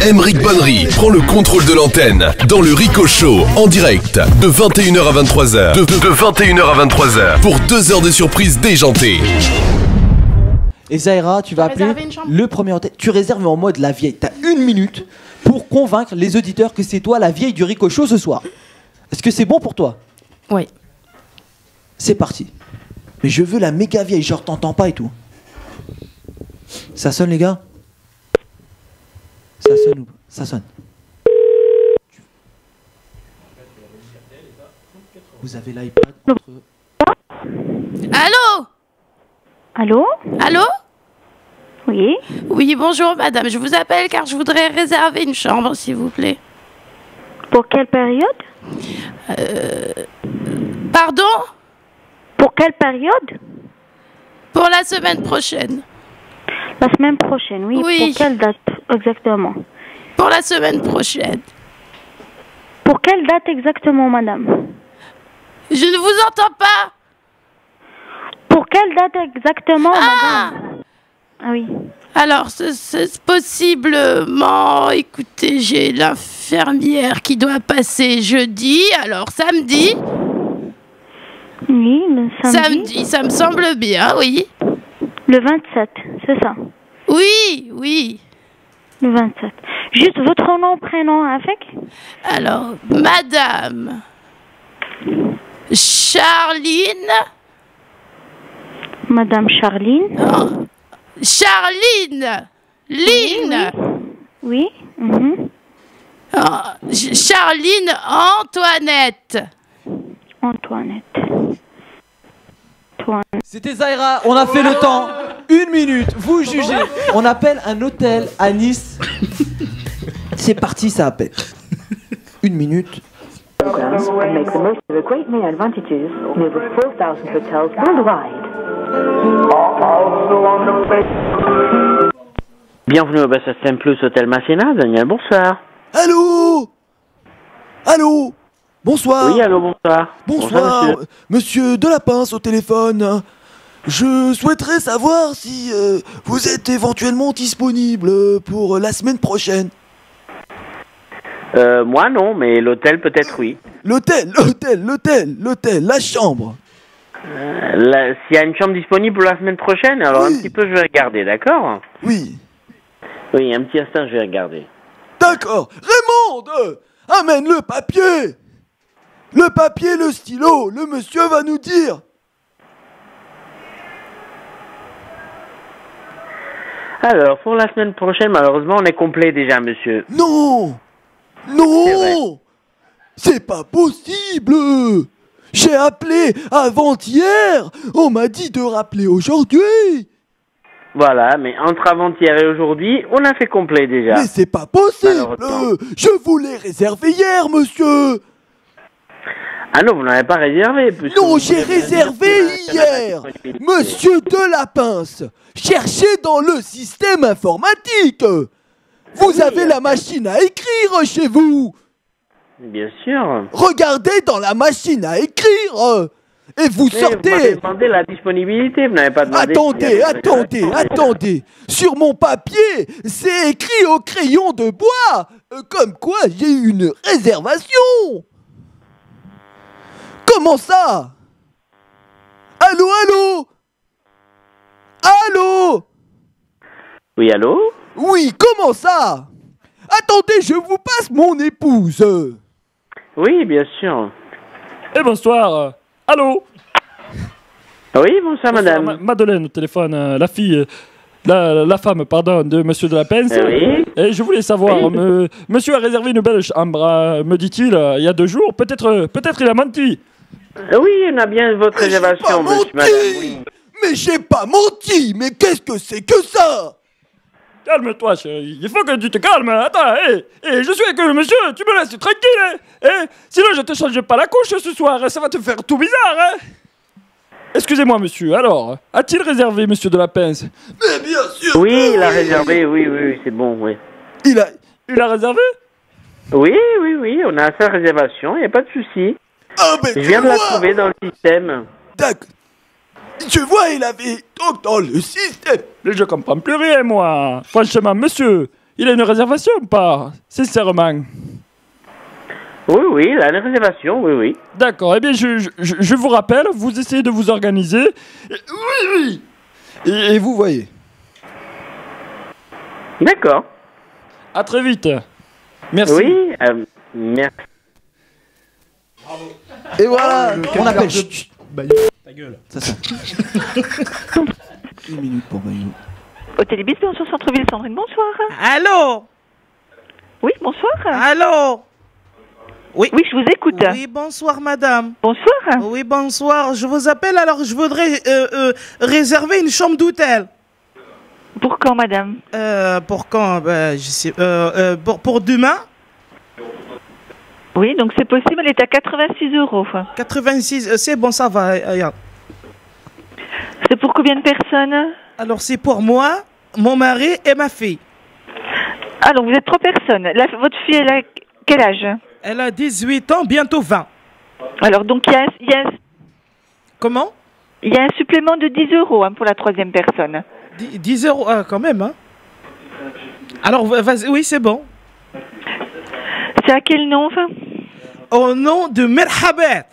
Aymeric Bonnery prend le contrôle de l'antenne dans le Rico Show en direct de 21h à 23h. De 21h à 23h pour 2 heures de surprise déjantée. Et Zahira, tu vas appeler le premier hôtel. Tu réserves en mode la vieille. T'as 1 minute pour convaincre les auditeurs que c'est toi la vieille du Rico Show ce soir. Est-ce que c'est bon pour toi? Oui. C'est parti. Mais je veux la méga vieille, genre t'entends pas et tout. Ça sonne les gars? Ça sonne ou pas? Ça sonne. Vous avez l'iPad entre... Allô? Allô? Allô? Oui. Oui, bonjour madame, je vous appelle car je voudrais réserver une chambre s'il vous plaît. Pour quelle période? Pardon? Pour quelle période? Pour la semaine prochaine. La semaine prochaine, oui. Oui. Pour quelle date exactement? Pour la semaine prochaine. Pour quelle date exactement, madame? Je ne vous entends pas. Pour quelle date exactement, madame? Ah oui. Alors, c'est possiblement... Écoutez, j'ai l'infirmière qui doit passer jeudi, alors samedi. Oui, le samedi. Samedi, ça me semble bien, oui. Le 27, c'est ça? Oui, oui. Le 27. Juste votre nom, prénom avec? Alors, madame Charline. Madame Charline. Oh, Charline. Line. Oui. Mhm. Oh, Charline Antoinette. Antoinette. C'était Zahira, on a fait le temps. 1 minute, vous jugez. On appelle un hôtel à Nice. C'est parti, ça appelle. 1 minute. And make the most of the great May advantages in over 4,000 hotels worldwide. Bienvenue au Best Plus Hôtel Masséna, Daniel, bonsoir. Allô? Allô? Bonsoir. Oui, allô, bonsoir. Bonsoir, Bonsoir, monsieur Delapince au téléphone. Je souhaiterais savoir si vous êtes éventuellement disponible pour la semaine prochaine. Moi non, mais l'hôtel peut-être oui. L'hôtel, la chambre. S'il y a une chambre disponible pour la semaine prochaine, alors Oui. un petit peu je vais regarder, d'accord? Oui. Oui, un petit instant, je vais regarder. D'accord. Raymond, amène le papier. Le papier, le stylo, le monsieur va nous dire. Alors, pour la semaine prochaine, malheureusement, on est complet déjà, monsieur. Non. C'est vrai. Non. C'est pas possible. J'ai appelé avant-hier. On m'a dit de rappeler aujourd'hui. Voilà, mais entre avant-hier et aujourd'hui, on a fait complet déjà. Mais c'est pas possible. Malheureusement. Je voulais réserver hier, monsieur. Ah non, vous n'avez pas réservé. puisque Non, vous j'ai voulez réservé réserver hier. Monsieur Delapince, cherchez dans le système informatique. Vous Oui, avez la machine à écrire chez vous. Bien sûr. Regardez dans la machine à écrire. Et vous Mais vous m'avez sortez. demandé la disponibilité, vous n'avez pas demandé... Attendez. Sur mon papier, c'est écrit au crayon de bois. Comme quoi j'ai une réservation. Comment ça? Allô? Allô? Oui, allô? Oui, comment ça? Attendez, je vous passe mon épouse. Oui, bien sûr. Eh bonsoir. Allô? Oui, bonsoir, madame. Madeleine au téléphone, la fille, la femme, pardon, de monsieur Delapince. Oui. Et je voulais savoir, monsieur a réservé une belle chambre, me dit-il, il y a 2 jours. Peut-être il a menti. Oui, on a bien votre Mais j'ai pas réservation, monsieur, menti. madame. Oui. Mais j'ai pas menti. Mais qu'est-ce que c'est que ça? Calme-toi, chérie. Il faut que tu te calmes. Attends, je suis avec le monsieur, tu me laisses tranquille. Sinon, je te change pas la couche ce soir. Ça va te faire tout bizarre. Excusez-moi, monsieur. Alors, a-t-il réservé, monsieur Delapince? Mais bien sûr. Oui, il a réservé, oui, c'est bon, oui. Il a réservé? Oui, on a sa réservation, il n'y a pas de souci. Ah, mais Je viens de la trouver dans le système. D'accord. Tu vois, il avait donc dans le système. Mais je comprends plus rien, moi. Franchement, monsieur, Il a une réservation ou pas? Sincèrement. Oui, la réservation, oui. D'accord, eh bien je vous rappelle, vous essayez de vous organiser. Oui. Et vous voyez. D'accord. À très vite. Merci. Oui, merci. Et voilà, on appelle. Ta gueule. Une minute pour Bayou. Hôtel Ibis, bonjour, centre-ville, Sandrine, bonsoir. Allô? Oui, bonsoir. Allô? Oui, je vous écoute. Oui, bonsoir madame. Bonsoir. Oui, bonsoir. Je vous appelle alors je voudrais réserver une chambre d'hôtel. Pour quand, madame? Pour quand? Je sais. Pour demain? Oui, donc c'est possible, elle est à 86 €. 86, c'est bon, ça va. C'est pour combien de personnes? Alors c'est pour moi, mon mari et ma fille. Alors vous êtes 3 personnes. Votre fille, elle a quel âge? Elle a 18 ans, bientôt 20. Alors donc il y a Comment? Il y a un supplément de 10 € pour la 3e personne. 10 € quand même, hein. Alors vas-y, oui, c'est bon. C'est à quel nom, enfin? Au nom de Merhabat.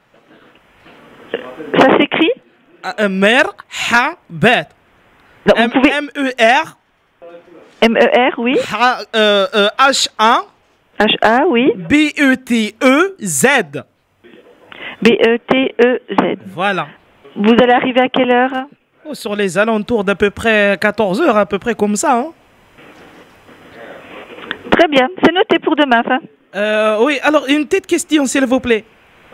Ça s'écrit? Merhabat. M-E-R. M-E-R, oui. H-A. H-A, oui. B-E-T-E-Z. B-E-T-E-Z. Voilà. Vous allez arriver à quelle heure? Sur les alentours d'à peu près 14 heures, à peu près comme ça. Hein. Très bien, c'est noté pour demain. Oui, alors une petite question, s'il vous plaît.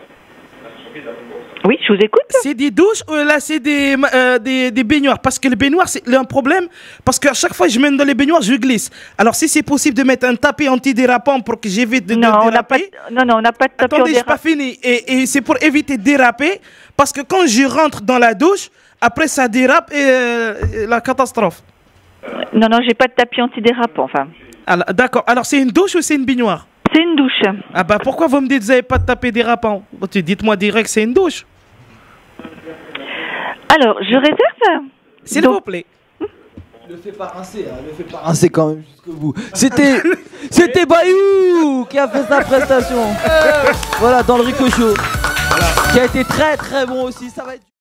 Oui, je vous écoute. C'est des douches ou là c'est des baignoires? Parce que les baignoires, c'est un problème. Parce qu'à chaque fois que je mets dans les baignoires, je glisse. Alors si c'est possible de mettre un tapis antidérapant pour que j'évite de déraper. Non, on n'a pas de tapis antidérapant. Attendez, je pas fini. Et c'est pour éviter de déraper. Parce que quand je rentre dans la douche, après ça dérape et la catastrophe. Non, j'ai pas de tapis antidérapant. D'accord. Alors c'est une douche ou c'est une baignoire? C'est une douche. Ah bah pourquoi vous me dites que vous n'avez pas de tapis dérapant? Dites-moi direct que c'est une douche. Alors, je réserve. S'il vous plaît. Le fais pas rincer, le fais pas rincer quand même jusqu'au bout. C'était Bayou qui a fait sa prestation. Voilà, dans le Rico Show. Qui a été très très bon aussi. Ça va être